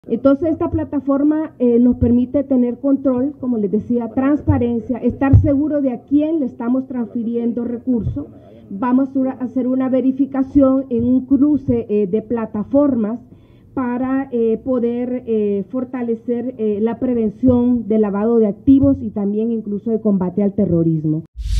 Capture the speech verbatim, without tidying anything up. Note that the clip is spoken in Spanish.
Entonces esta plataforma eh, nos permite tener control, como les decía, transparencia, estar seguro de a quién le estamos transfiriendo recursos. Vamos a hacer una verificación en un cruce eh, de plataformas para eh, poder eh, fortalecer eh, la prevención del lavado de activos y también incluso de combate al terrorismo.